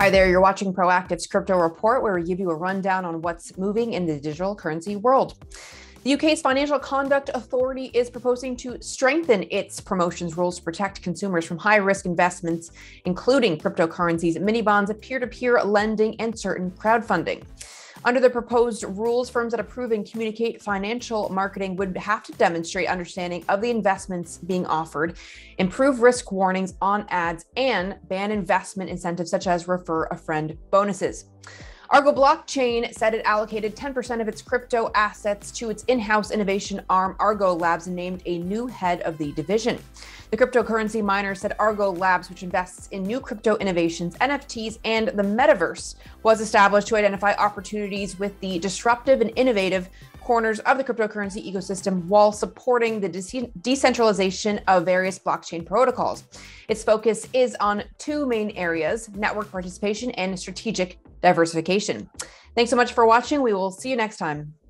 Hi there, you're watching Proactive's Crypto Report, where we give you a rundown on what's moving in the digital currency world. The UK's Financial Conduct Authority is proposing to strengthen its promotions rules to protect consumers from high-risk investments, including cryptocurrencies, mini-bonds, peer-to-peer lending, and certain crowdfunding. Under the proposed rules, firms that approve and communicate financial marketing would have to demonstrate understanding of the investments being offered, improve risk warnings on ads, and ban investment incentives such as refer a friend bonuses. Argo Blockchain said it allocated 10% of its crypto assets to its in-house innovation arm, Argo Labs, and named a new head of the division. The cryptocurrency miner said Argo Labs, which invests in new crypto innovations, NFTs, and the metaverse, was established to identify opportunities with the disruptive and innovative corners of the cryptocurrency ecosystem while supporting the decentralization of various blockchain protocols. Its focus is on two main areas: network participation and strategic diversification. Thanks so much for watching. We will see you next time.